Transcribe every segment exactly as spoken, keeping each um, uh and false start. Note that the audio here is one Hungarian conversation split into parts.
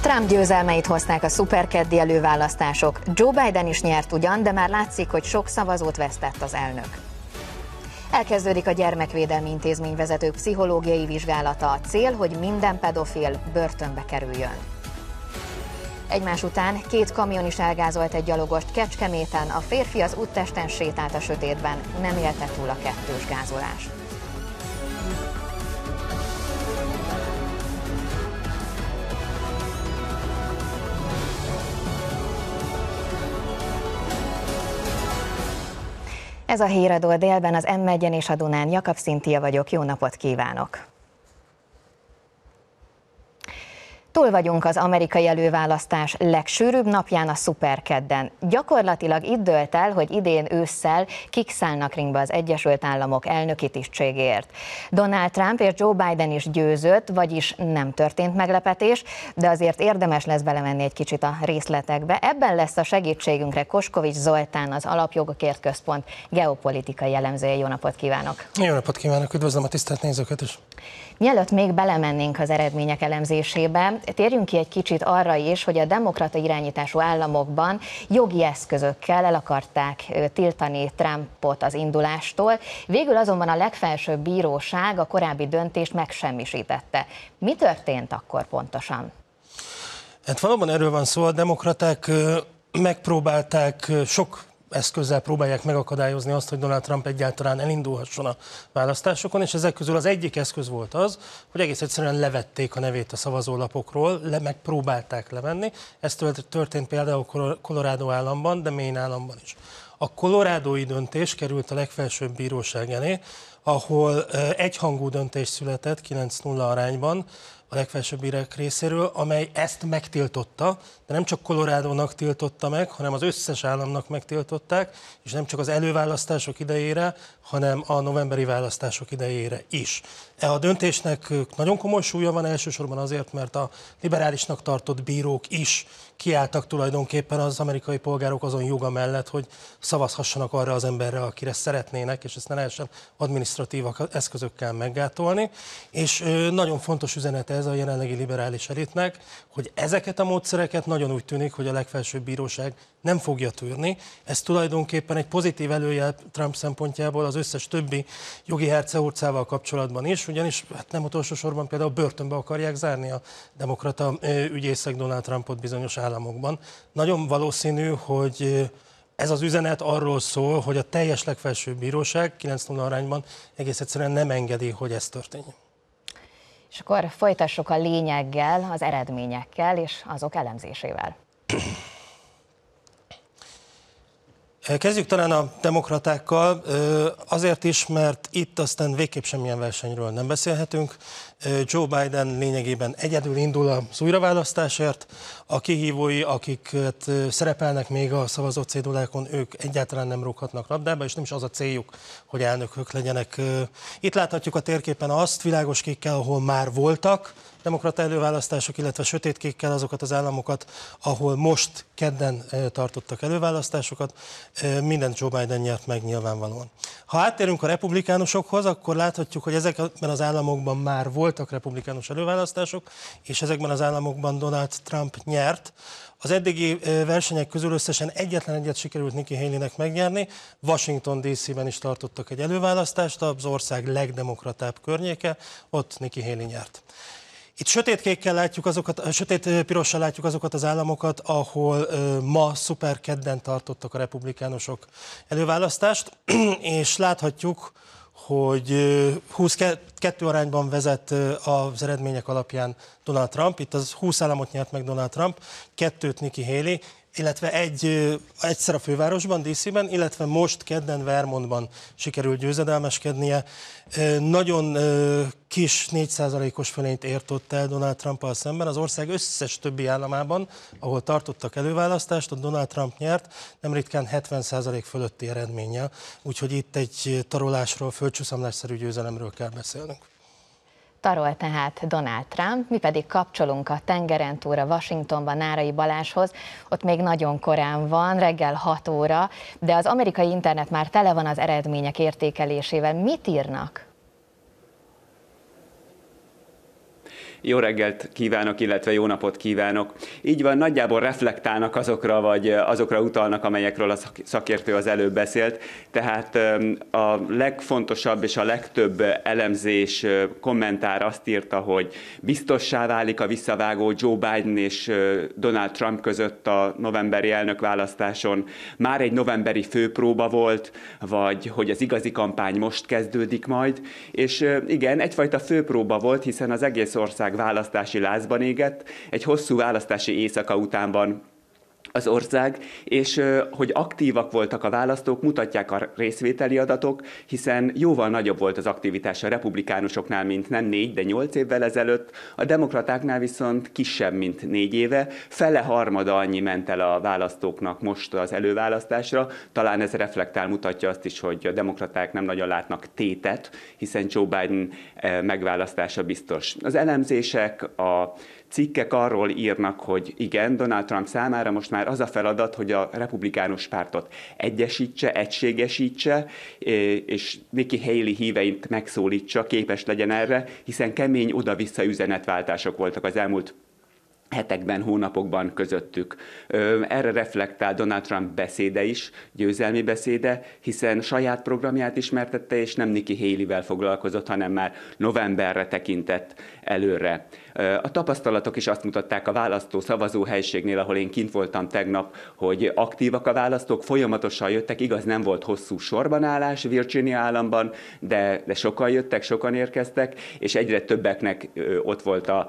Trump győzelmeit hozták a szuperkeddi előválasztások. Joe Biden is nyert ugyan, de már látszik, hogy sok szavazót vesztett az elnök. Elkezdődik a gyermekvédelmi intézmény vezetők pszichológiai vizsgálata. A cél, hogy minden pedofil börtönbe kerüljön. Egymás után két kamion is elgázolt egy gyalogost Kecskeméten, a férfi az úttesten sétált a sötétben, nem élte túl a kettős gázolást. Ez a Híradó délben az M egyen és a Dunán. Jakab Szintia vagyok, jó napot kívánok! Túl vagyunk az amerikai előválasztás legsűrűbb napján, a szuperkedden. Gyakorlatilag itt dőlt el, hogy idén ősszel kik szállnak ringbe az Egyesült Államok elnöki tisztségéért. Donald Trump és Joe Biden is győzött, vagyis nem történt meglepetés, de azért érdemes lesz belemenni egy kicsit a részletekbe. Ebben lesz a segítségünkre Koskovics Zoltán, az Alapjogokért Központ geopolitikai elemzője. Jó napot kívánok! Jó napot kívánok, üdvözlöm a tisztelt nézőket is! Mielőtt még belemennénk az eredmények elemzésébe, térjünk ki egy kicsit arra is, hogy a demokrata irányítású államokban jogi eszközökkel el akarták tiltani Trumpot az indulástól, végül azonban a legfelsőbb bíróság a korábbi döntést megsemmisítette. Mi történt akkor pontosan? Hát valóban erről van szó, a demokraták megpróbálták sok eszközzel próbálják megakadályozni azt, hogy Donald Trump egyáltalán elindulhasson a választásokon, és ezek közül az egyik eszköz volt az, hogy egész egyszerűen levették a nevét a szavazólapokról, le, megpróbálták levenni. Ez történt például Colorado államban, de Maine államban is. A colorádói döntés került a legfelsőbb bíróság elé, ahol egyhangú döntés született kilenc nulla arányban a legfelsőbb bírák részéről, amely ezt megtiltotta, de nem csak Colorádónak tiltotta meg, hanem az összes államnak megtiltották, és nem csak az előválasztások idejére, hanem a novemberi választások idejére is. E a döntésnek nagyon komoly súlya van, elsősorban azért, mert a liberálisnak tartott bírók is kiálltak tulajdonképpen az amerikai polgárok azon joga mellett, hogy szavazhassanak arra az emberre, akire szeretnének, és ezt ne lehessen adminisztratív eszközökkel meggátolni. És nagyon fontos üzenet ez a jelenlegi liberális elitnek, hogy ezeket a módszereket nagyon úgy tűnik, hogy a legfelsőbb bíróság nem fogja tűrni. Ez tulajdonképpen egy pozitív előjel Trump szempontjából az összes többi jogi herceurcával kapcsolatban is, ugyanis hát nem utolsó sorban például börtönbe akarják zárni a demokrata ügyészek Donald Trumpot bizonyos államokban. Nagyon valószínű, hogy ez az üzenet arról szól, hogy a teljes legfelsőbb bíróság kilenc nulla arányban egész egyszerűen nem engedi, hogy ez történjen. És akkor folytassuk a lényeggel, az eredményekkel és azok elemzésével. Kezdjük talán a demokratákkal, azért is, mert itt aztán végképp semmilyen versenyről nem beszélhetünk. Joe Biden lényegében egyedül indul az újraválasztásért. A kihívói, akiket szerepelnek még a szavazó cédulákon, ők egyáltalán nem rúghatnak labdába, és nem is az a céljuk, hogy elnökök legyenek. Itt láthatjuk a térképen azt, világos kékkel, ahol már voltak demokrata előválasztások, illetve sötétkékkel azokat az államokat, ahol most kedden tartottak előválasztásokat, mindent Joe Biden nyert meg nyilvánvalóan. Ha áttérünk a republikánusokhoz, akkor láthatjuk, hogy ezekben az államokban már voltak republikánus előválasztások, és ezekben az államokban Donald Trump nyert. Az eddigi versenyek közül összesen egyetlen egyet sikerült Nikki Haleynek megnyerni. Washington dé cé-ben is tartottak egy előválasztást, az ország legdemokratább környéke, ott Nikki Haley nyert. Itt sötétkékkel látjuk azokat, sötét-pirossal látjuk azokat az államokat, ahol uh, ma szuper kedden tartottak a republikánusok előválasztást, és láthatjuk, hogy uh, húsz-kettő arányban vezet uh, az eredmények alapján Donald Trump. Itt az húsz államot nyert meg Donald Trump, kettőt Nikki Haley, illetve egy, egyszer a fővárosban, dé cé-ben, illetve most kedden Vermontban sikerült győzedelmeskednie. Nagyon kis négy százalékos fölényt ért ott el Donald Trumpal szemben. Az ország összes többi államában, ahol tartottak előválasztást, ott Donald Trump nyert, nem ritkán hetven százalék fölötti eredménnyel. Úgyhogy itt egy tarolásról, földcsúszamlásszerű győzelemről kell beszélnünk. Tarol tehát Donald Trump, mi pedig kapcsolunk a tengeren túlra Washingtonban Nárai Balázshoz. Ott még nagyon korán van, reggel hat óra, de az amerikai internet már tele van az eredmények értékelésével. Mit írnak? Jó reggelt kívánok, illetve jó napot kívánok. Így van, nagyjából reflektálnak azokra, vagy azokra utalnak, amelyekről a szakértő az előbb beszélt. Tehát a legfontosabb és a legtöbb elemzés, kommentár azt írta, hogy biztossá válik a visszavágó Joe Biden és Donald Trump között a novemberi elnökválasztáson. Már egy novemberi főpróba volt, vagy hogy az igazi kampány most kezdődik majd. És igen, egyfajta főpróba volt, hiszen az egész ország választási lázban égett, egy hosszú választási éjszaka után van az ország, és hogy aktívak voltak a választók, mutatják a részvételi adatok, hiszen jóval nagyobb volt az aktivitás a republikánusoknál, mint nem négy, de nyolc évvel ezelőtt, a demokratáknál viszont kisebb, mint négy éve, fele harmada annyi ment el a választóknak most az előválasztásra, talán ez reflektál, mutatja azt is, hogy a demokraták nem nagyon látnak tétet, hiszen Joe Biden megválasztása biztos. Az elemzések, a cikkek arról írnak, hogy igen, Donald Trump számára most már az a feladat, hogy a republikánus pártot egyesítse, egységesítse, és Nikki Haley híveit megszólítsa, képes legyen erre, hiszen kemény oda-vissza üzenetváltások voltak az elmúlt hetekben, hónapokban közöttük. Erre reflektál Donald Trump beszéde is, győzelmi beszéde, hiszen saját programját ismertette, és nem Nikki Haley-vel foglalkozott, hanem már novemberre tekintett előre. A tapasztalatok is azt mutatták a választó szavazóhelységnél, ahol én kint voltam tegnap, hogy aktívak a választók, folyamatosan jöttek, igaz, nem volt hosszú sorbanállás Virginia államban, de, de sokan jöttek, sokan érkeztek, és egyre többeknek ott volt a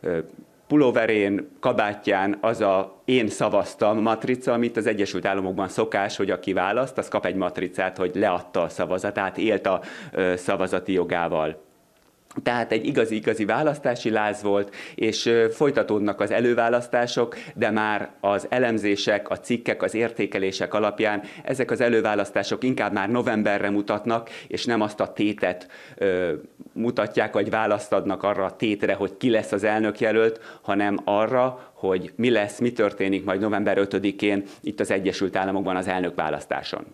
pulóverén, kabátján az a én szavaztam matrica, amit az Egyesült Államokban szokás, hogy aki választ, az kap egy matricát, hogy leadta a szavazatát, élt a szavazati jogával. Tehát egy igazi-igazi választási láz volt, és folytatódnak az előválasztások, de már az elemzések, a cikkek, az értékelések alapján ezek az előválasztások inkább már novemberre mutatnak, és nem azt a tétet ö, mutatják, vagy választ adnak arra a tétre, hogy ki lesz az elnökjelölt, hanem arra, hogy mi lesz, mi történik majd november ötödikén itt az Egyesült Államokban az elnökválasztáson.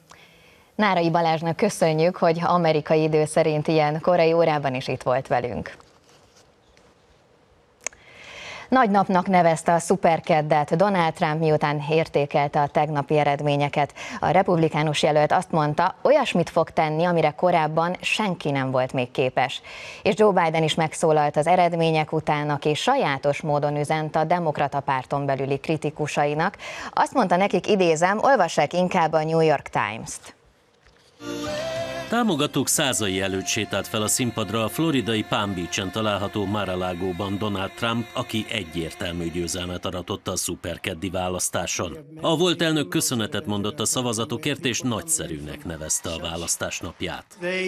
Nárai Balázsnak köszönjük, hogy amerikai idő szerint ilyen korai órában is itt volt velünk. Nagy napnak nevezte a szuperkeddet Donald Trump, miután értékelte a tegnapi eredményeket. A republikánus jelölt azt mondta, olyasmit fog tenni, amire korábban senki nem volt még képes. És Joe Biden is megszólalt az eredmények után, aki sajátos módon üzent a demokrata párton belüli kritikusainak. Azt mondta nekik, idézem, olvassák inkább a New York Times-t. Támogatók százai előtt sétált fel a színpadra a floridai Palm Beach-en található Mar-a-Lagóban Donald Trump, aki egyértelmű győzelmet aratott a szuperkeddi választáson. A volt elnök köszönetet mondott a szavazatokért, és nagyszerűnek nevezte a választás napját.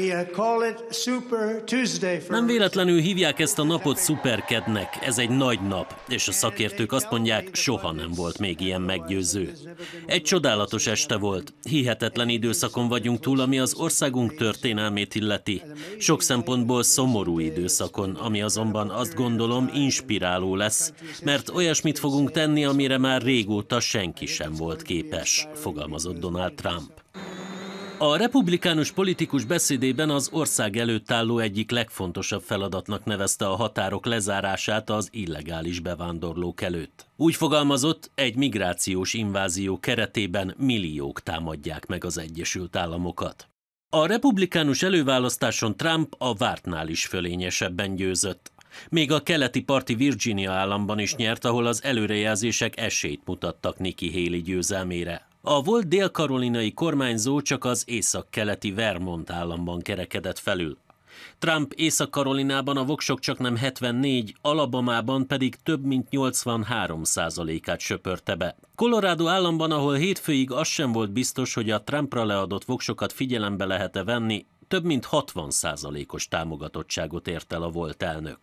Nem véletlenül hívják ezt a napot szuperkednek, ez egy nagy nap, és a szakértők azt mondják, soha nem volt még ilyen meggyőző. Egy csodálatos este volt, hihetetlen időszakon vagyunk túl, ami az országunk történelmét illeti. Sok szempontból szomorú időszakon, ami azonban azt gondolom inspiráló lesz, mert olyasmit fogunk tenni, amire már régóta senki sem volt képes, fogalmazott Donald Trump. A republikánus politikus beszédében az ország előtt álló egyik legfontosabb feladatnak nevezte a határok lezárását az illegális bevándorlók előtt. Úgy fogalmazott, egy migrációs invázió keretében milliók támadják meg az Egyesült Államokat. A republikánus előválasztáson Trump a vártnál is fölényesebben győzött. Még a keleti parti Virginia államban is nyert, ahol az előrejelzések esélyt mutattak Nikki Haley győzelmére. A volt dél-karolinai kormányzó csak az észak-keleti Vermont államban kerekedett felül. Trump Észak-Karolinában a voksok csaknem hetvennégy, Alabamában pedig több mint nyolcvanhárom százalékát söpörte be. Colorado államban, ahol hétfőig az sem volt biztos, hogy a Trumpra leadott voksokat figyelembe lehet-e venni, több mint hatvan százalékos támogatottságot ért el a volt elnök.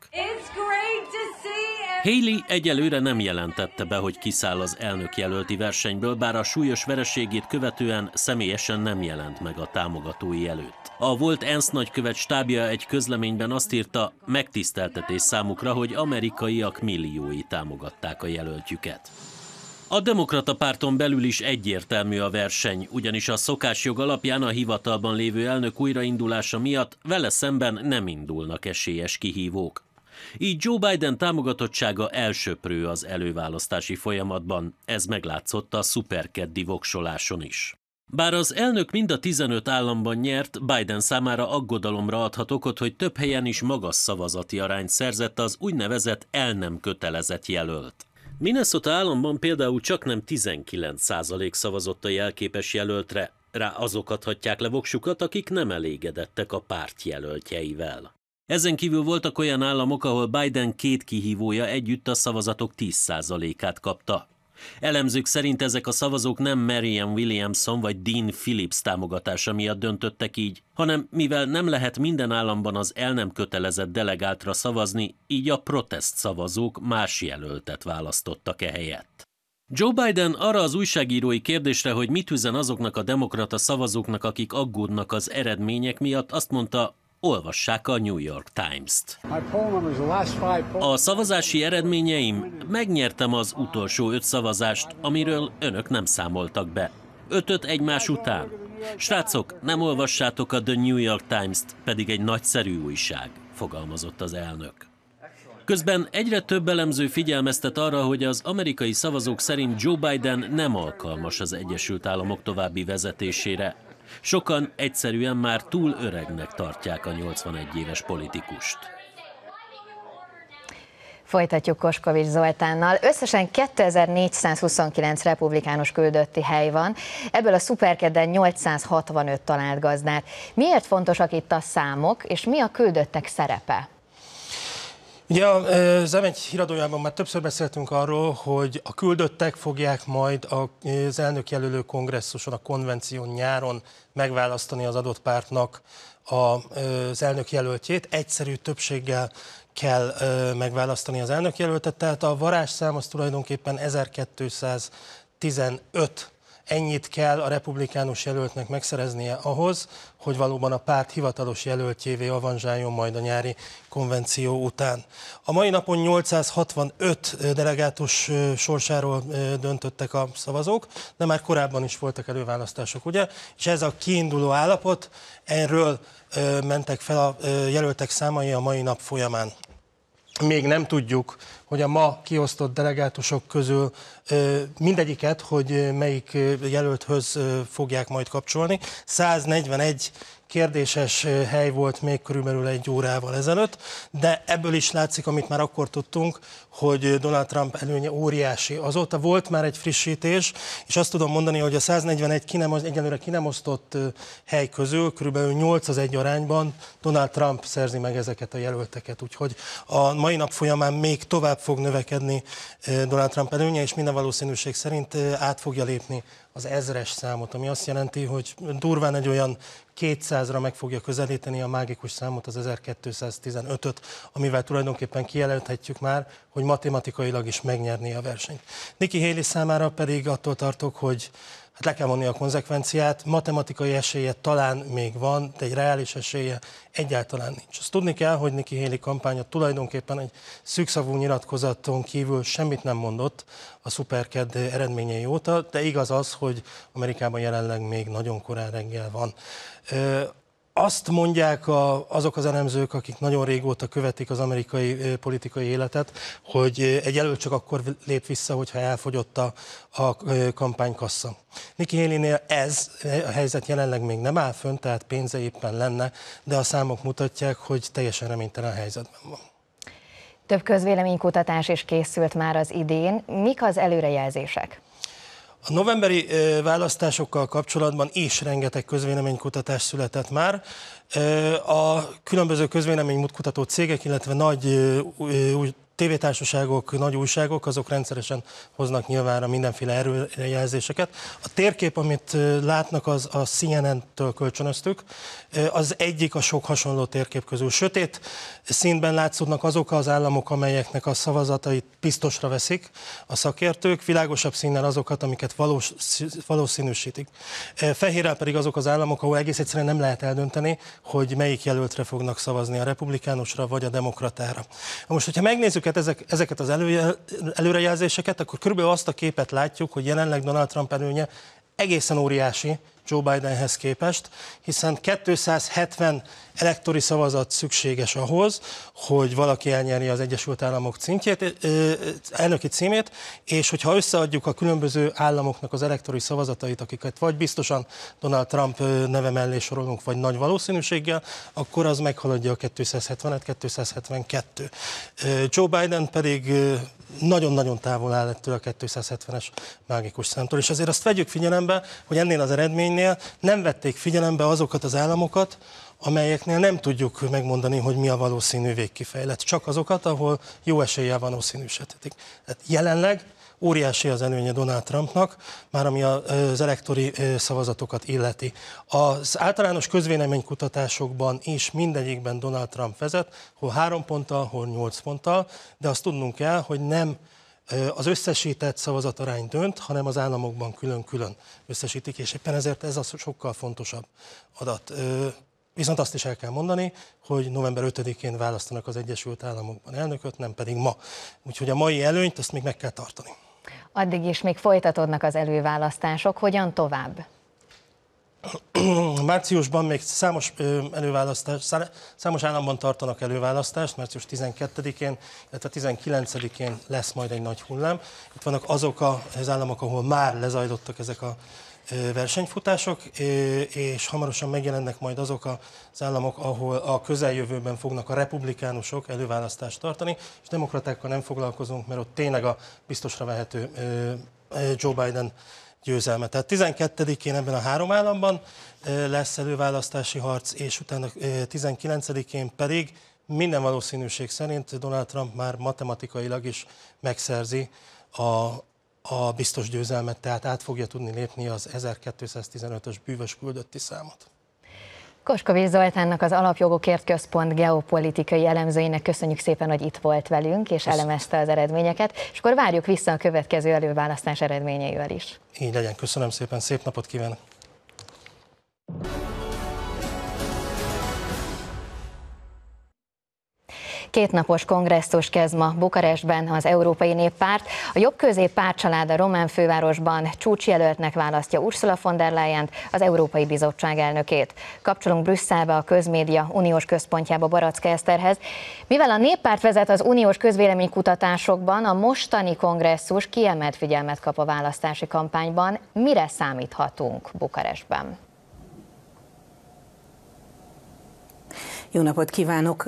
Haley egyelőre nem jelentette be, hogy kiszáll az elnökjelölti versenyből, bár a súlyos vereségét követően személyesen nem jelent meg a támogatói előtt. A volt ENSZ nagykövet stábja egy közleményben azt írta, megtiszteltetés számukra, hogy amerikaiak milliói támogatták a jelöltjüket. A demokrata párton belül is egyértelmű a verseny, ugyanis a szokásjog alapján a hivatalban lévő elnök újraindulása miatt vele szemben nem indulnak esélyes kihívók. Így Joe Biden támogatottsága elsöprő az előválasztási folyamatban, ez meglátszott a szuperkeddi voksoláson is. Bár az elnök mind a tizenöt államban nyert, Biden számára aggodalomra adhat okot, hogy több helyen is magas szavazati arányt szerzett az úgynevezett el nem kötelezett jelölt. Minnesota államban például csaknem tizenkilenc százalék szavazott a jelképes jelöltre, rá azok adhatják le voksukat, akik nem elégedettek a párt jelöltjeivel. Ezen kívül voltak olyan államok, ahol Biden két kihívója együtt a szavazatok tíz százalékát kapta. Elemzők szerint ezek a szavazók nem Marianne Williamson vagy Dean Phillips támogatása miatt döntöttek így, hanem mivel nem lehet minden államban az el nem kötelezett delegáltra szavazni, így a protest szavazók más jelöltet választottak ehelyett. Joe Biden arra az újságírói kérdésre, hogy mit üzen azoknak a demokrata szavazóknak, akik aggódnak az eredmények miatt, azt mondta, olvassák a New York Times-t. A szavazási eredményeim, megnyertem az utolsó öt szavazást, amiről önök nem számoltak be. Ötöt egymás után. Srácok, nem olvassátok a The New York Times-t, pedig egy nagyszerű újság, fogalmazott az elnök. Közben egyre több elemző figyelmeztet arra, hogy az amerikai szavazók szerint Joe Biden nem alkalmas az Egyesült Államok további vezetésére. Sokan egyszerűen már túl öregnek tartják a nyolcvanegy éves politikust. Folytatjuk Koskovics Zoltánnal. Összesen kétezer-négyszázhuszonkilenc republikánus küldötti hely van, ebből a szuperkedden nyolcszázhatvanöt talált gazdát. Miért fontosak itt a számok, és mi a küldöttek szerepe? Ugye az em egy híradójában már többször beszéltünk arról, hogy a küldöttek fogják majd az elnökjelölő kongresszuson, a konvención nyáron megválasztani az adott pártnak az elnökjelöltjét. Egyszerű többséggel kell megválasztani az elnökjelöltet, tehát a varázsszám az tulajdonképpen ezerkétszáztizenöt. Ennyit kell a republikánus jelöltnek megszereznie ahhoz, hogy valóban a párt hivatalos jelöltjévé avanzsáljon majd a nyári konvenció után. A mai napon nyolcszázhatvanöt delegátus sorsáról döntöttek a szavazók, de már korábban is voltak előválasztások, ugye? És ez a kiinduló állapot, erről mentek fel a jelöltek számai a mai nap folyamán. Még nem tudjuk, hogy a ma kiosztott delegátusok közül mindegyiket, hogy melyik jelölthöz fogják majd kapcsolni. száznegyvenegy kérdéses hely volt még körülbelül egy órával ezelőtt, de ebből is látszik, amit már akkor tudtunk, hogy Donald Trump előnye óriási. Azóta volt már egy frissítés, és azt tudom mondani, hogy a száznegyvenegy ki nem, egyelőre ki nem osztott hely közül körülbelül nyolc az egy arányban Donald Trump szerzi meg ezeket a jelölteket. Úgyhogy a mai nap folyamán még tovább fog növekedni Donald Trump előnye, és minden valószínűség szerint át fogja lépni az ezres számot, ami azt jelenti, hogy durván egy olyan kétszázra meg fogja közelíteni a mágikus számot, az ezerkétszáztizenötöt, amivel tulajdonképpen kijelenthetjük már, hogy matematikailag is megnyerné a versenyt. Nikki Haley számára pedig attól tartok, hogy hát le kell vonni a konzekvenciát, matematikai esélye talán még van, de egy reális esélye egyáltalán nincs. Azt tudni kell, hogy Nikki Haley kampánya tulajdonképpen egy szűkszavú nyilatkozaton kívül semmit nem mondott a szuperkedd eredményei óta, de igaz az, hogy Amerikában jelenleg még nagyon korán reggel van. Azt mondják a, azok az elemzők, akik nagyon régóta követik az amerikai politikai életet, hogy egy jelölt csak akkor lép vissza, hogyha elfogyott a, a kampánykassa. Nikki Haleynél ez a helyzet jelenleg még nem áll fönn, tehát pénze éppen lenne, de a számok mutatják, hogy teljesen reménytelen helyzetben van. Több közvéleménykutatás is készült már az idén. Mik az előrejelzések? A novemberi választásokkal kapcsolatban is rengeteg közvéleménykutatás született már. A különböző közvéleménykutató cégek, illetve nagy tévétársaságok, nagy újságok, azok rendszeresen hoznak nyilvánra mindenféle előrejelzéseket. A térkép, amit látnak, az a C N N-től kölcsönöztük. Az egyik a sok hasonló térkép közül. Sötét színben látszódnak azok az államok, amelyeknek a szavazatait biztosra veszik a szakértők, világosabb színnel azokat, amiket valós, valószínűsítik. Fehérrel pedig azok az államok, ahol egész egyszerűen nem lehet eldönteni, hogy melyik jelöltre fognak szavazni, a republikánusra vagy a demokratára. Most, hogyha megnézzük ezek, ezeket az elő, előrejelzéseket, akkor körülbelül azt a képet látjuk, hogy jelenleg Donald Trump előnye egészen óriási, Joe Bidenhez képest, hiszen kétszázhetven elektori szavazat szükséges ahhoz, hogy valaki elnyerje az Egyesült Államok címjét, elnöki címét, és hogyha összeadjuk a különböző államoknak az elektori szavazatait, akiket vagy biztosan Donald Trump neve mellé sorolunk, vagy nagy valószínűséggel, akkor az meghaladja a kétszázhetvenet, kétszázhetvenkettő. Joe Biden pedig nagyon-nagyon távol áll ettől a kétszázhetvenes mágikus számtól, és azért azt vegyük figyelembe, hogy ennél az eredménynél nem vették figyelembe azokat az államokat, amelyeknél nem tudjuk megmondani, hogy mi a valószínű végkifejlet. Csak azokat, ahol jó eséllyel valószínűsítetik. Tehát jelenleg óriási az előnye Donald Trumpnak, már ami az elektori szavazatokat illeti. Az általános közvéleménykutatásokban is mindegyikben Donald Trump vezet, hol három ponttal, hol nyolc ponttal, de azt tudnunk kell, hogy nem az összesített szavazatarány dönt, hanem az államokban külön-külön összesítik, és éppen ezért ez a sokkal fontosabb adat. Viszont azt is el kell mondani, hogy november ötödikén választanak az Egyesült Államokban elnököt, nem pedig ma. Úgyhogy a mai előnyt azt még meg kell tartani. Addig is még folytatódnak az előválasztások, hogyan tovább? Márciusban még számos előválasztás, számos államban tartanak előválasztást, március tizenkettedikén, illetve tizenkilencedikén lesz majd egy nagy hullám. Itt vannak azok az államok, ahol már lezajlottak ezek a versenyfutások, és hamarosan megjelennek majd azok az államok, ahol a közeljövőben fognak a republikánusok előválasztást tartani, és demokratákkal nem foglalkozunk, mert ott tényleg a biztosra vehető Joe Biden győzelme. Tehát tizenkettedikén ebben a három államban lesz előválasztási harc, és utána tizenkilencedikén pedig minden valószínűség szerint Donald Trump már matematikailag is megszerzi a a biztos győzelmet, tehát át fogja tudni lépni az ezerkétszáztizenötös bűvös küldötti számot. Koskovics Zoltánnak, az Alapjogokért Központ geopolitikai elemzőinek köszönjük szépen, hogy itt volt velünk, és köszönjük. Elemezte az eredményeket, és akkor várjuk vissza a következő előválasztás eredményeivel is. Így legyen, köszönöm szépen, szép napot kívánok! Kétnapos kongresszus kezd ma Bukarestben az Európai Néppárt. A jobb-közép pártcsalád a román fővárosban csúcsjelöltnek választja Ursula von der Leyent, az Európai Bizottság elnökét. Kapcsolunk Brüsszelbe, a Közmédia uniós központjába Baraczka Eszterhez. Mivel a Néppárt vezet az uniós közvéleménykutatásokban, a mostani kongresszus kiemelt figyelmet kap a választási kampányban. Mire számíthatunk Bukarestben? Jó napot kívánok!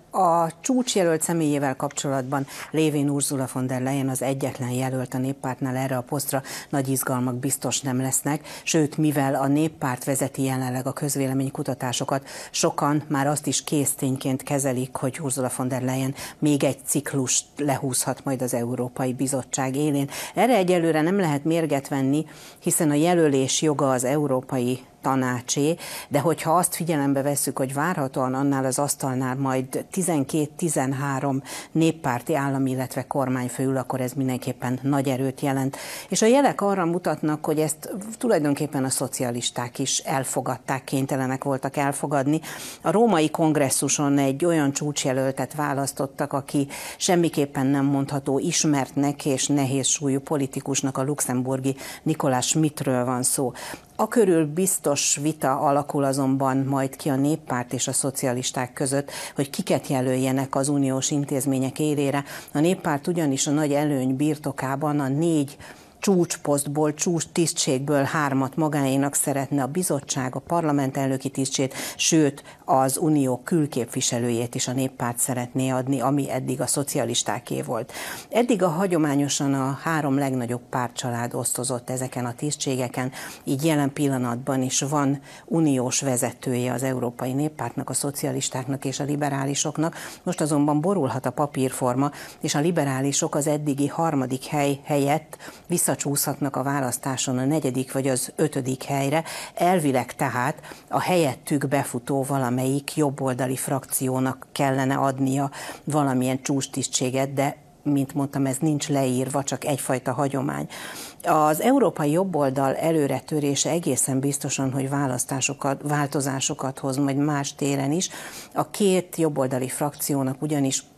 A csúcsjelölt személyével kapcsolatban lévén Ursula von der Leyen az egyetlen jelölt a Néppártnál erre a posztra, nagy izgalmak biztos nem lesznek, sőt, mivel a Néppárt vezeti jelenleg a közvéleménykutatásokat, sokan már azt is késztényként kezelik, hogy Ursula von der Leyen még egy ciklust lehúzhat majd az Európai Bizottság élén. Erre egyelőre nem lehet mérget venni, hiszen a jelölés joga az Európai Tanácsé, de hogyha azt figyelembe vesszük, hogy várhatóan annál az asztalnál majd tizenkét-tizenhárom néppárti állam, illetve kormányfő ül, akkor ez mindenképpen nagy erőt jelent. És a jelek arra mutatnak, hogy ezt tulajdonképpen a szocialisták is elfogadták, kénytelenek voltak elfogadni. A római kongresszuson egy olyan csúcsjelöltet választottak, aki semmiképpen nem mondható ismertnek és nehéz súlyú politikusnak, a luxemburgi Nicolas Schmidtről van szó. Akörül biztos vita alakul azonban majd ki a Néppárt és a szocialisták között, hogy kiket jelöljenek az uniós intézmények élére. A Néppárt ugyanis a nagy előny birtokában a négy csúcsposztból, csúcs tisztségből hármat magáénak szeretne, a bizottság, a parlament elnöki tisztségét, sőt az unió külképviselőjét is a Néppárt szeretné adni, ami eddig a szocialistáké volt. Eddig a hagyományosan a három legnagyobb pártcsalád osztozott ezeken a tisztségeken, így jelen pillanatban is van uniós vezetője az Európai Néppártnak, a szocialistáknak és a liberálisoknak. Most azonban borulhat a papírforma, és a liberálisok az eddigi harmadik hely helyett visszacsúszhatnak a választáson a negyedik vagy az ötödik helyre, elvileg tehát a helyettük befutó valamelyik jobboldali frakciónak kellene adnia valamilyen csúcstisztséget, de mint mondtam, ez nincs leírva, csak egyfajta hagyomány. Az európai jobboldal előretörése egészen biztosan, hogy választásokat, változásokat hoz majd más téren is. A két jobboldali frakciónak ugyanis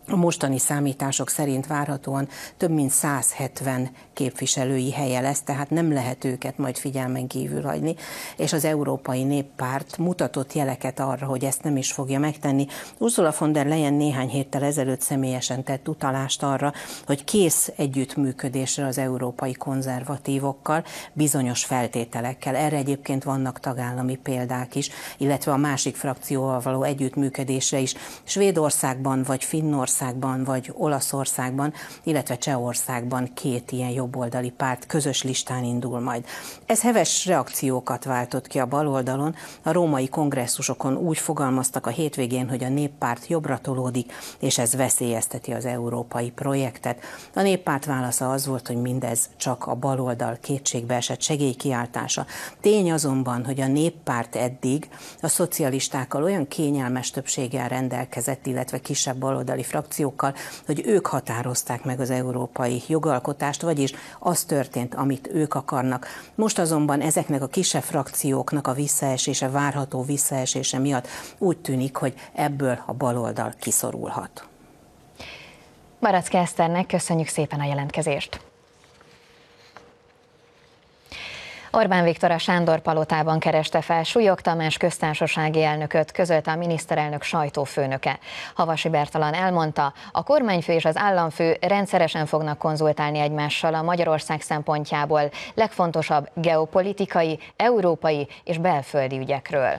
A mostani számítások szerint várhatóan több mint száz hetven képviselői helye lesz, tehát nem lehet őket majd figyelmen kívül hagyni, és az Európai Néppárt mutatott jeleket arra, hogy ezt nem is fogja megtenni. Ursula von der Leyen néhány héttel ezelőtt személyesen tett utalást arra, hogy kész együttműködésre az európai konzervatívokkal, bizonyos feltételekkel. Erre egyébként vannak tagállami példák is, illetve a másik frakcióval való együttműködésre is. Svédországban vagy Finnországban vagy Olaszországban, illetve Csehországban két ilyen jobboldali párt közös listán indul majd. Ez heves reakciókat váltott ki a baloldalon. A római kongresszusokon úgy fogalmaztak a hétvégén, hogy a néppárt jobbra tolódik, és ez veszélyezteti az európai projektet. A néppárt válasza az volt, hogy mindez csak a baloldal kétségbeesett segélykiáltása. Tény azonban, hogy a néppárt eddig a szocialistákkal olyan kényelmes többséggel rendelkezett, illetve kisebb baloldali frakciókkal, hogy ők határozták meg az európai jogalkotást, vagyis az történt, amit ők akarnak. Most azonban ezeknek a kisebb frakcióknak a visszaesése, várható visszaesése miatt úgy tűnik, hogy ebből a baloldal kiszorulhat. Baraczky Eszternek köszönjük szépen a jelentkezést. Orbán Viktor a Sándor palotában kereste fel Súlyog Tamás köztársasági elnököt, közölte a miniszterelnök sajtófőnöke. Havasi Bertalan elmondta, a kormányfő és az államfő rendszeresen fognak konzultálni egymással a Magyarország szempontjából legfontosabb geopolitikai, európai és belföldi ügyekről.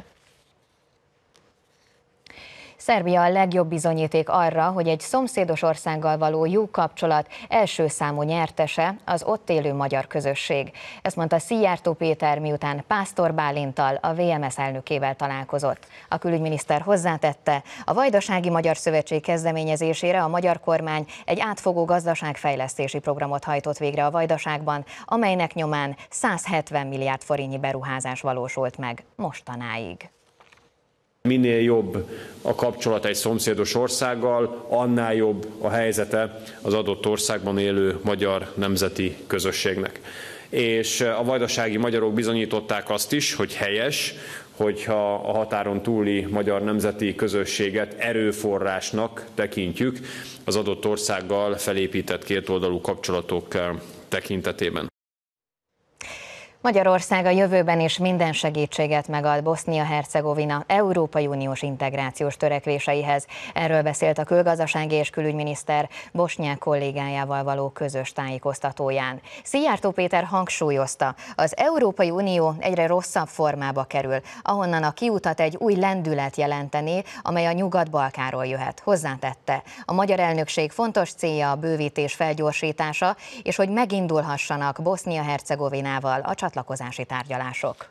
Szerbia a legjobb bizonyíték arra, hogy egy szomszédos országgal való jó kapcsolat első számú nyertese az ott élő magyar közösség. Ezt mondta Szijjártó Péter, miután Pásztor Bálinttal, a vé em es elnökével találkozott. A külügyminiszter hozzátette, a Vajdasági Magyar Szövetség kezdeményezésére a magyar kormány egy átfogó gazdaságfejlesztési programot hajtott végre a Vajdaságban, amelynek nyomán száz hetven milliárd forintnyi beruházás valósult meg mostanáig. Minél jobb a kapcsolat egy szomszédos országgal, annál jobb a helyzete az adott országban élő magyar nemzeti közösségnek. És a vajdasági magyarok bizonyították azt is, hogy helyes, hogyha a határon túli magyar nemzeti közösséget erőforrásnak tekintjük az adott országgal felépített kétoldalú kapcsolatok tekintetében. Magyarország a jövőben is minden segítséget megad Bosznia-Hercegovina Európai Uniós integrációs törekvéseihez. Erről beszélt a külgazdasági és külügyminiszter bosnyák kollégájával való közös tájékoztatóján. Szijjártó Péter hangsúlyozta, az Európai Unió egyre rosszabb formába kerül, ahonnan a kiutat egy új lendület jelenteni, amely a Nyugat-Balkánról jöhet. Hozzátette, a magyar elnökség fontos célja a bővítés felgyorsítása, és hogy megindulhassanak Bosznia-Hercegovinával a csatlakozási tárgyalások.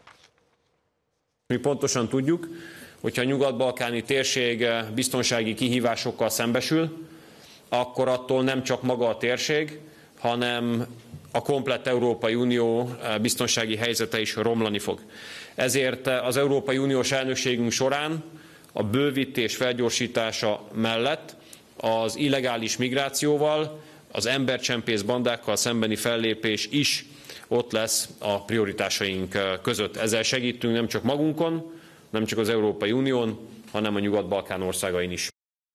Mi pontosan tudjuk, hogyha a nyugat-balkáni térség biztonsági kihívásokkal szembesül, akkor attól nem csak maga a térség, hanem a komplett Európai Unió biztonsági helyzete is romlani fog. Ezért az Európai Uniós elnökségünk során a bővítés felgyorsítása mellett az illegális migrációval, az embercsempész bandákkal szembeni fellépés is ott lesz a prioritásaink között. Ezzel segítünk nem csak magunkon, nem csak az Európai Unión, hanem a Nyugat-Balkán országain is.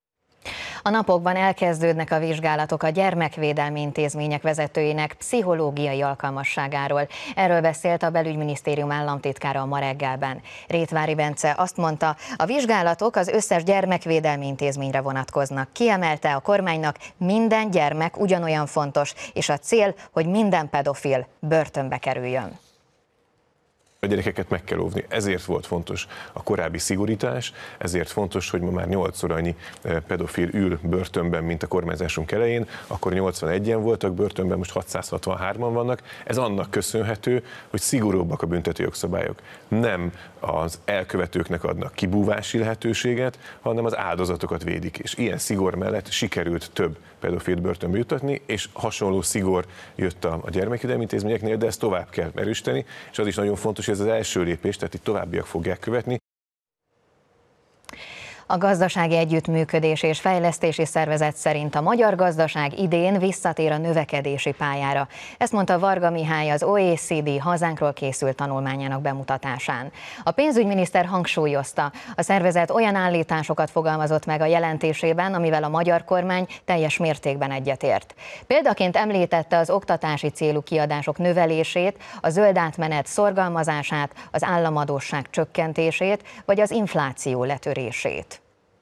A napokban elkezdődnek a vizsgálatok a gyermekvédelmi intézmények vezetőinek pszichológiai alkalmasságáról. Erről beszélt a Belügyminisztérium államtitkára ma reggelben. Rétvári Bence azt mondta, a vizsgálatok az összes gyermekvédelmi intézményre vonatkoznak. Kiemelte, a kormánynak minden gyermek ugyanolyan fontos, és a cél, hogy minden pedofil börtönbe kerüljön. A gyerekeket meg kell óvni, ezért volt fontos a korábbi szigorítás, ezért fontos, hogy ma már nyolcszor annyi pedofil ül börtönben, mint a kormányzásunk elején, akkor nyolcvanegyen voltak börtönben, most hatszázhatvanhárman vannak. Ez annak köszönhető, hogy szigorúbbak a büntető jogszabályok. Nem az elkövetőknek adnak kibúvási lehetőséget, hanem az áldozatokat védik. És ilyen szigor mellett sikerült több pedofilt börtönbe juttatni, és hasonló szigor jött a gyermekvédelmi intézményeknél, de ezt tovább kell erősíteni, és az is nagyon fontos, hogy ez az első lépés, tehát itt továbbiak fogják követni. A Gazdasági Együttműködés és Fejlesztési Szervezet szerint a magyar gazdaság idén visszatér a növekedési pályára. Ezt mondta Varga Mihály az o e cé dé hazánkról készült tanulmányának bemutatásán. A pénzügyminiszter hangsúlyozta, a szervezet olyan állításokat fogalmazott meg a jelentésében, amivel a magyar kormány teljes mértékben egyetért. Példaként említette az oktatási célú kiadások növelését, a zöld átmenet szorgalmazását, az államadósság csökkentését, vagy az infláció letörését.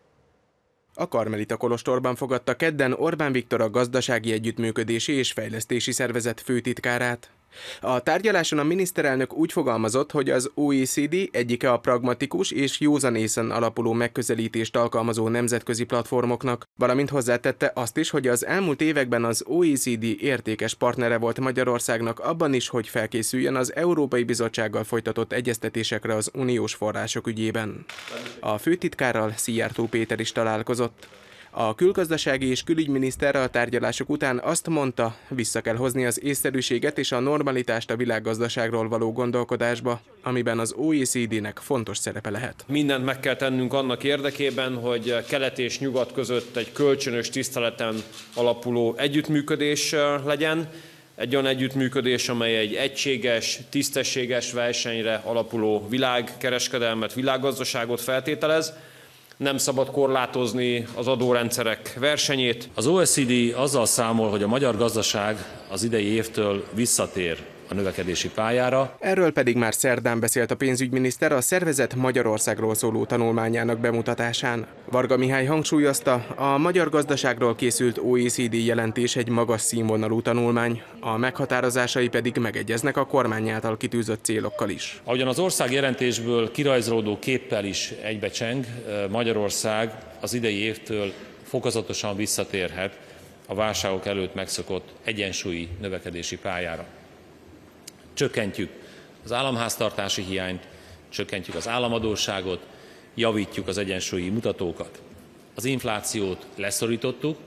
A Karmelita kolostorban fogadta kedden Orbán Viktor a Gazdasági Együttműködési és Fejlesztési Szervezet főtitkárát. A tárgyaláson a miniszterelnök úgy fogalmazott, hogy az o e cé dé egyike a pragmatikus és józanészen alapuló megközelítést alkalmazó nemzetközi platformoknak, valamint hozzátette azt is, hogy az elmúlt években az o e cé dé értékes partnere volt Magyarországnak abban is, hogy felkészüljen az Európai Bizottsággal folytatott egyeztetésekre az uniós források ügyében. A főtitkárral Szijjártó Péter is találkozott. A külgazdasági és külügyminiszter a tárgyalások után azt mondta, vissza kell hozni az észszerűséget és a normalitást a világgazdaságról való gondolkodásba, amiben az o e cé dének fontos szerepe lehet. Mindent meg kell tennünk annak érdekében, hogy kelet és nyugat között egy kölcsönös tiszteleten alapuló együttműködés legyen. Egy olyan együttműködés, amely egy egységes, tisztességes versenyre alapuló világkereskedelmet, világgazdaságot feltételez. Nem szabad korlátozni az adórendszerek versenyét. Az o e cé dé azzal számol, hogy a magyar gazdaság az idei évtől visszatér a növekedési pályára. Erről pedig már szerdán beszélt a pénzügyminiszter a szervezet Magyarországról szóló tanulmányának bemutatásán. Varga Mihály hangsúlyozta, a magyar gazdaságról készült o e cé dé jelentés egy magas színvonalú tanulmány, a meghatározásai pedig megegyeznek a kormány által kitűzött célokkal is. Ahogyan az ország jelentésből kirajzolódó képpel is egybecseng, Magyarország az idei évtől fokozatosan visszatérhet a válságok előtt megszokott egyensúlyi növekedési pályára. Csökkentjük az államháztartási hiányt, csökkentjük az államadósságot, javítjuk az egyensúlyi mutatókat. Az inflációt leszorítottuk,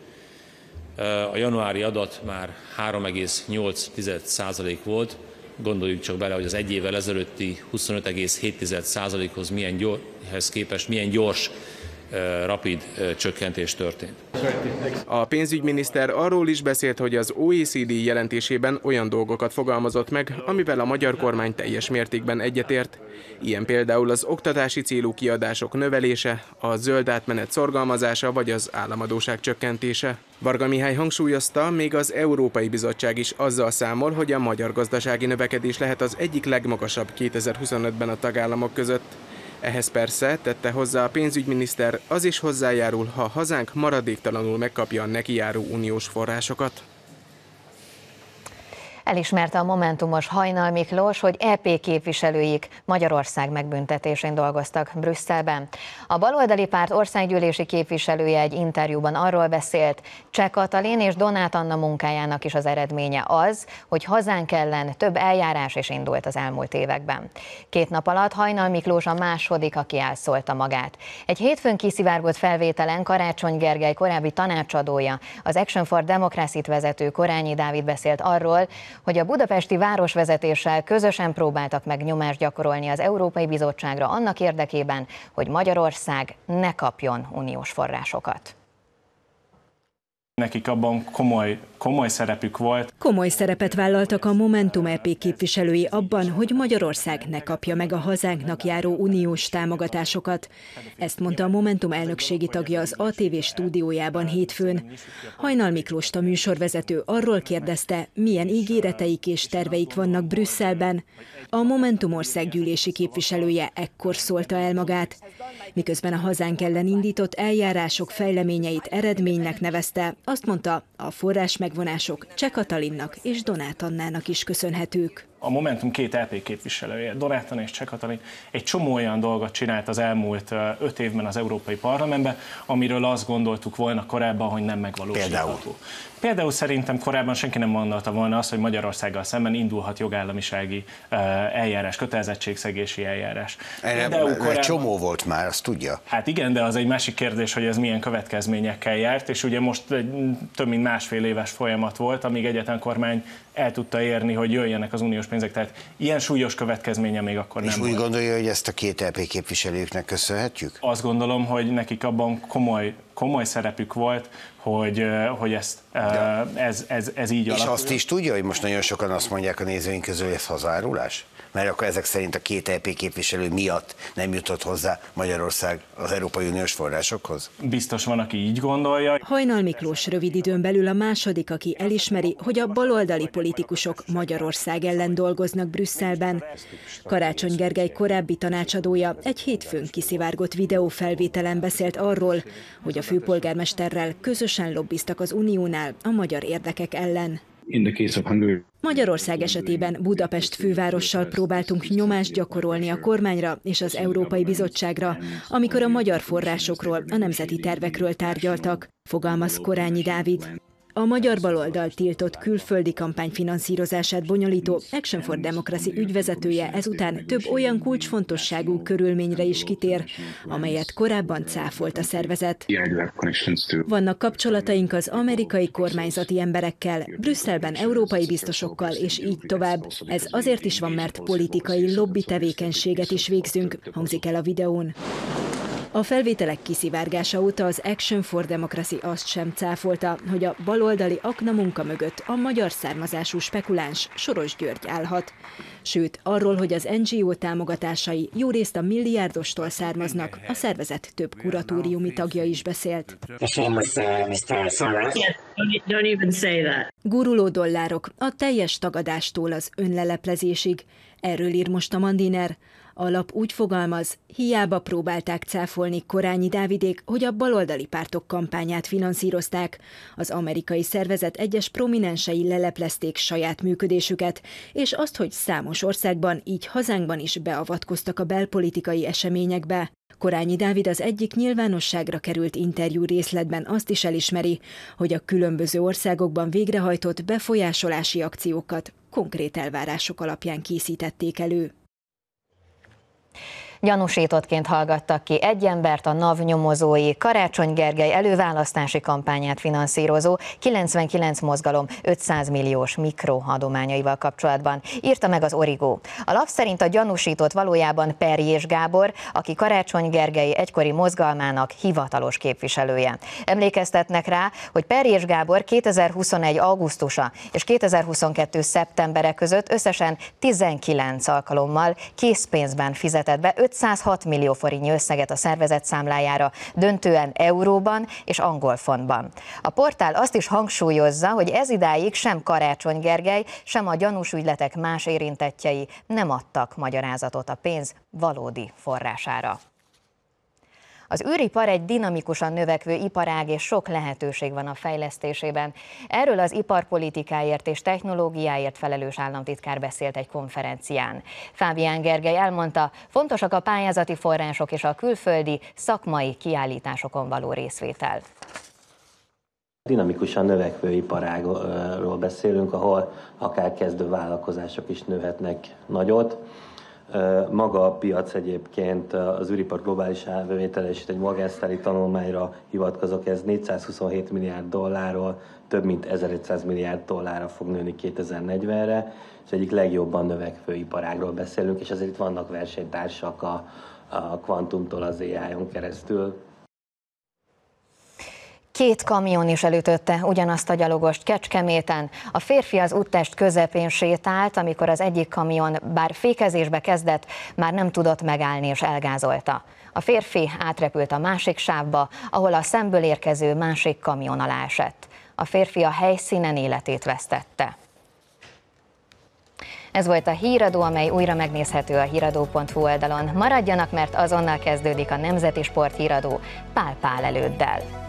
a januári adat már három egész nyolc százalék volt, gondoljuk csak bele, hogy az egy évvel ezelőtti huszonöt egész hét százalékhoz milyen gyorsan, képest milyen gyors, rapid csökkentés történt. A pénzügyminiszter arról is beszélt, hogy az o e cé dé jelentésében olyan dolgokat fogalmazott meg, amivel a magyar kormány teljes mértékben egyetért. Ilyen például az oktatási célú kiadások növelése, a zöld átmenet szorgalmazása vagy az államadósság csökkentése. Varga Mihály hangsúlyozta, még az Európai Bizottság is azzal számol, hogy a magyar gazdasági növekedés lehet az egyik legmagasabb kétezer-huszonötben a tagállamok között. Ehhez persze, tette hozzá a pénzügyminiszter, az is hozzájárul, ha hazánk maradéktalanul megkapja a neki járó uniós forrásokat. Elismerte a momentumos Hajnal Miklós, hogy é pé képviselőik Magyarország megbüntetésén dolgoztak Brüsszelben. A baloldali párt országgyűlési képviselője egy interjúban arról beszélt, Cseh Katalin és Donát Anna munkájának is az eredménye az, hogy hazánk ellen több eljárás is indult az elmúlt években. Két nap alatt Hajnal Miklós a második, aki elszólta magát. Egy hétfőn kiszivárgott felvételen Karácsony Gergely korábbi tanácsadója, az Action for Democracy-t vezető Korányi Dávid beszélt arról, hogy a budapesti városvezetéssel közösen próbáltak meg nyomást gyakorolni az Európai Bizottságra annak érdekében, hogy Magyarország ne kapjon uniós forrásokat. Nekik abban komoly, komoly szerepük volt. Komoly szerepet vállaltak a Momentum é pé képviselői abban, hogy Magyarország ne kapja meg a hazánknak járó uniós támogatásokat. Ezt mondta a Momentum elnökségi tagja az á té vé stúdiójában hétfőn. Hajnal Miklóst, a műsorvezető arról kérdezte, milyen ígéreteik és terveik vannak Brüsszelben. A Momentum országgyűlési képviselője ekkor szólta el magát. Miközben a hazánk ellen indított eljárások fejleményeit eredménynek nevezte, azt mondta, a forrás megvonások Cseh Katalinnak és Donát Annának is köszönhetők. A Momentum két é pé képviselője, Donát Anna és Cseh Katalin egy csomó olyan dolgot csinált az elmúlt öt évben az Európai Parlamentben, amiről azt gondoltuk volna korábban, hogy nem megvalósítható. Például? Például szerintem korábban senki nem gondolta volna azt, hogy Magyarországgal szemben indulhat jogállamisági eljárás, kötelezettségszegési eljárás. Erre korábban... csomó volt már, azt tudja. Hát igen, de az egy másik kérdés, hogy ez milyen következményekkel járt, és ugye most több mint másfél éves folyamat volt, amíg egyetlen kormány el tudta érni, hogy jöjjenek az uniós pénzek, tehát ilyen súlyos következménye még akkor nem És volt. úgy gondolja, hogy ezt a két é pé képviselőknek köszönhetjük? Azt gondolom, hogy nekik abban komoly, komoly szerepük volt, hogy, hogy ezt, ez, ez, ez így alakul. És azt is tudja, hogy most nagyon sokan azt mondják a nézőink közül, hogy ez hazárulás? Mert akkor ezek szerint a két é pé képviselő miatt nem jutott hozzá Magyarország az Európai Uniós forrásokhoz? Biztos van, aki így gondolja. Hajnal Miklós rövid időn belül a második, aki elismeri, hogy a baloldali politikusok Magyarország ellen dolgoznak Brüsszelben. Karácsony Gergely korábbi tanácsadója egy hétfőn kiszivárgott videófelvételen beszélt arról, hogy a főpolgármesterrel közösen lobbiztak az Uniónál a magyar érdekek ellen. Magyarország esetében Budapest fővárossal próbáltunk nyomást gyakorolni a kormányra és az Európai Bizottságra, amikor a magyar forrásokról, a nemzeti tervekről tárgyaltak, fogalmaz Korányi Dávid. A magyar baloldal tiltott külföldi kampányfinanszírozását bonyolító Action for Democracy ügyvezetője ezután több olyan kulcsfontosságú körülményre is kitér, amelyet korábban cáfolt a szervezet. Vannak kapcsolataink az amerikai kormányzati emberekkel, Brüsszelben európai biztosokkal és így tovább. Ez azért is van, mert politikai lobby tevékenységet is végzünk, hangzik el a videón. A felvételek kiszivárgása óta az Action for Democracy azt sem cáfolta, hogy a baloldali aknamunka mögött a magyar származású spekuláns Soros György állhat. Sőt, arról, hogy az en gé ó támogatásai jó részt a milliárdostól származnak, a szervezet több kuratóriumi tagja is beszélt. Guruló dollárok a teljes tagadástól az önleleplezésig. Erről ír most a Mandiner. A lap úgy fogalmaz, hiába próbálták cáfolni Korányi Dávidék, hogy a baloldali pártok kampányát finanszírozták. Az amerikai szervezet egyes prominensei leleplezték saját működésüket, és azt, hogy számos országban, így hazánkban is beavatkoztak a belpolitikai eseményekbe. Korányi Dávid az egyik nyilvánosságra került interjú részletben azt is elismeri, hogy a különböző országokban végrehajtott befolyásolási akciókat konkrét elvárások alapján készítették elő. Gyanúsítottként hallgattak ki egy embert a NAV nyomozói, Karácsony Gergely előválasztási kampányát finanszírozó kilencvenkilenc mozgalom ötszáz milliós mikroadományaival kapcsolatban, írta meg az Origo. A lap szerint a gyanúsított valójában Perjés Gábor, aki Karácsony Gergely egykori mozgalmának hivatalos képviselője. Emlékeztetnek rá, hogy Perjés Gábor kétezer-huszonegy augusztusa és kétezer-huszonkettő szeptembere között összesen tizenkilenc alkalommal készpénzben fizetett be ötszázhat millió forintnyi összeget a szervezet számlájára, döntően euróban és angol fontban. A portál azt is hangsúlyozza, hogy ez idáig sem Karácsony Gergely, sem a gyanús ügyletek más érintettjei nem adtak magyarázatot a pénz valódi forrására. Az űripar egy dinamikusan növekvő iparág, és sok lehetőség van a fejlesztésében. Erről az iparpolitikáért és technológiáért felelős államtitkár beszélt egy konferencián. Fábián Gergely elmondta, fontosak a pályázati források és a külföldi szakmai kiállításokon való részvétel. Dinamikusan növekvő iparágról beszélünk, ahol akár kezdő vállalkozások is nőhetnek nagyot. Maga a piac egyébként az űripar globális árbevétele, és itt egy magánsztári tanulmányra hivatkozok, ez négyszázhuszonhét milliárd dollárról több mint ezerötszáz milliárd dollárra fog nőni kétezer-negyvenre, és egyik legjobban növekvő iparágról beszélünk, és azért itt vannak versenytársak a, a Quantumtól az á í-on keresztül. Két kamion is elütötte ugyanazt a gyalogost Kecskeméten. A férfi az úttest közepén sétált, amikor az egyik kamion bár fékezésbe kezdett, már nem tudott megállni és elgázolta. A férfi átrepült a másik sávba, ahol a szemből érkező másik kamion alá esett. A férfi a helyszínen életét vesztette. Ez volt a Híradó, amely újra megnézhető a híradó pont hu oldalon. Maradjanak, mert azonnal kezdődik a Nemzeti Sport Híradó Pál Pál előddel.